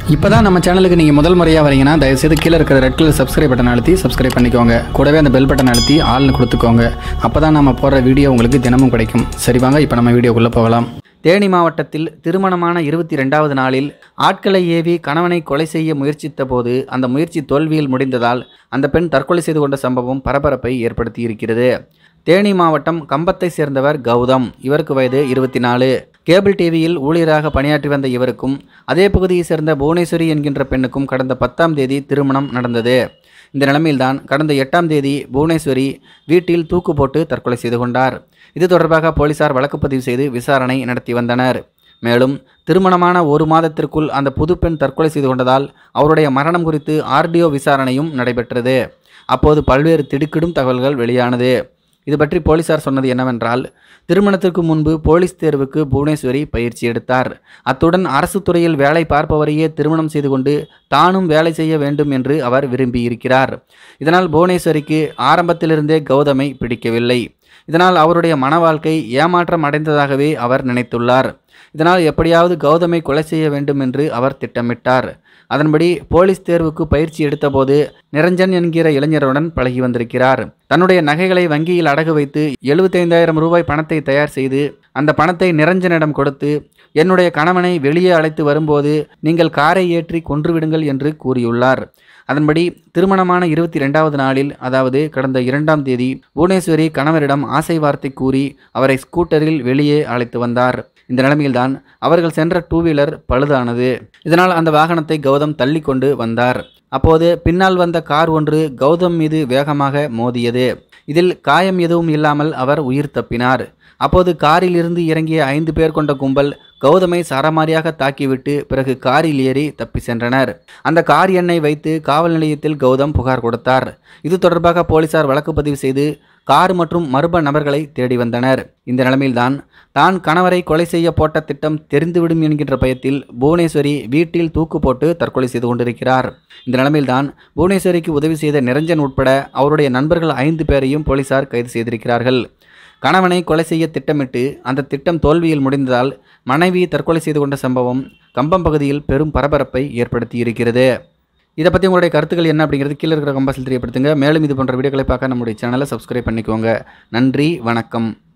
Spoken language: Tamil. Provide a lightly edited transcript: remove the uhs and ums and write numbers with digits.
இப்போதான் நம்ம சேனலுக்கு நீங்கள் முதல் முறையாக வரீங்கன்னா தயவுசெய்து கீழே இருக்கிற ரெட் கலர் சப்ஸ்கிரைப் பட்டன் அழுத்தி சப்ஸ்கிரைப் பண்ணிக்கோங்க. கூடவே அந்த பெல் பட்டன் அழுத்தி ஆள்னு கொடுத்துக்கோங்க. அப்போ தான் நம்ம போடுற வீடியோ உங்களுக்கு தினமும் கிடைக்கும். சரி வாங்க இப்போ நம்ம வீடியோக்குள்ளே போகலாம். தேனி மாவட்டத்தில் திருமணமான 22வது நாளில் ஆட்களை ஏவி கணவனை கொலை செய்ய முயற்சித்த போது அந்த முயற்சி தோல்வியில் முடிந்ததால் அந்த பெண் தற்கொலை செய்து கொண்ட சம்பவம் பரபரப்பை ஏற்படுத்தியிருக்கிறது. தேனி மாவட்டம் கம்பத்தை சேர்ந்தவர் கௌதம். இவருக்கு வயது 24. கேபிள் டிவியில் ஊழியராக பணியாற்றி வந்த இவருக்கும் அதே பகுதியை சேர்ந்த புவனேஸ்வரி என்கின்ற பெண்ணுக்கும் கடந்த 10ஆம் தேதி திருமணம் நடந்தது. இந்த நிலைமையில்தான் கடந்த 8ஆம் தேதி புவனேஸ்வரி வீட்டில் தூக்கு போட்டு தற்கொலை செய்து கொண்டார். இது தொடர்பாக போலீசார் வழக்கு பதிவு செய்து விசாரணை நடத்தி வந்தனர். மேலும் திருமணமான ஒரு மாதத்திற்குள் அந்த புது பெண் தற்கொலை செய்து கொண்டதால் அவருடைய மரணம் குறித்து ஆர்டிஓ விசாரணையும் நடைபெற்றது. அப்போது பல்வேறு திடுக்கிடும் தகவல்கள் வெளியானது. இது பற்றி போலீசார் சொன்னது என்னவென்றால், திருமணத்திற்கு முன்பு போலீஸ் தேர்வுக்கு புவனேஸ்வரி பயிற்சி எடுத்தார். அத்துடன் அரசு துறையில் வேலை பார்ப்பவரையே திருமணம் செய்து கொண்டு தானும் வேலை செய்ய வேண்டும் என்று அவர் விரும்பியிருக்கிறார். இதனால் புவனேஸ்வரிக்கு ஆரம்பத்திலிருந்தே கௌதமை பிடிக்கவில்லை. இதனால் அவருடைய மன வாழ்க்கை ஏமாற்றம் அடைந்ததாகவே அவர் நினைத்துள்ளார். இதனால் எப்படியாவது கௌதமை கொலை செய்ய வேண்டும் என்று அவர் திட்டமிட்டார். அதன்படி போலீஸ் தேர்வுக்கு பயிற்சி எடுத்தபோது நிரஞ்சன் என்கிற இளைஞருடன் பழகி வந்திருக்கிறார். தன்னுடைய நகைகளை வங்கியில் அடகு வைத்து 75,000 ரூபாய் பணத்தை தயார் செய்து அந்த பணத்தை நிரஞ்சனிடம் கொடுத்து, என்னுடைய கணவனை வெளியே அழைத்து வரும்போது நீங்கள் காரை ஏற்றி கொன்றுவிடுங்கள் என்று கூறியுள்ளார். அதன்படி திருமணமான 22வது நாளில், அதாவது கடந்த 2ஆம் தேதி புவனேஸ்வரி கணவரிடம் ஆசை வார்த்தை கூறி அவரை ஸ்கூட்டரில் வெளியே அழைத்து வந்தார். இந்த நிலைமையில்தான் அவர்கள் சென்ற 2 வீலர் பழுதானது. இதனால் அந்த வாகனத்தை கௌதம் தள்ளி கொண்டு வந்தார். அப்போது பின்னால் வந்த கார் ஒன்று கௌதம் மீது வேகமாக மோதியது. இதில் காயம் எதுவும் இல்லாமல் அவர் உயிர் தப்பினார். அப்போது காரில் இருந்து இறங்கிய 5 பேர் கொண்ட கும்பல் கௌதமை சரமாரியாக தாக்கிவிட்டு பிறகு காரில் ஏறி தப்பி சென்றனர். அந்த கார் எண்ணை வைத்து காவல் நிலையத்தில் கௌதம் புகார் கொடுத்தார். இது தொடர்பாக போலீசார் வழக்கு பதிவு செய்து கார் மற்றும் மர்ம நபர்களை தேடி வந்தனர். இந்த நிலைமையில்தான் தான் கணவரை கொலை செய்ய போட்ட திட்டம் தெரிந்துவிடும் என்கின்ற பயத்தில் புவனேஸ்வரி வீட்டில் தூக்கு போட்டு தற்கொலை செய்து கொண்டிருக்கிறார். இந்த நிலைமையில்தான் புவனேஸ்வரிக்கு உதவி செய்த நிரஞ்சன் உட்பட அவருடைய நண்பர்கள் 5 பேரையும் போலீசார் கைது செய்திருக்கிறார்கள். கணவனை கொலை செய்ய திட்டமிட்டு அந்த திட்டம் தோல்வியில் முடிந்ததால் மனைவி தற்கொலை செய்து கொண்ட சம்பவம் கம்பம் பகுதியில் பெரும் பரபரப்பை ஏற்படுத்தி இருக்கிறது. இதை பற்றி உங்களுடைய கருத்துக்கள் என்ன அப்படிங்கிறது கீழே இருக்கிற கம்பாஸில் தெரியப்படுத்துங்க. மேலும் இது போன்ற வீடியோக்களை பார்க்க நம்முடைய சேனலை சப்ஸ்கிரைப் பண்ணிக்கோங்க. நன்றி, வணக்கம்.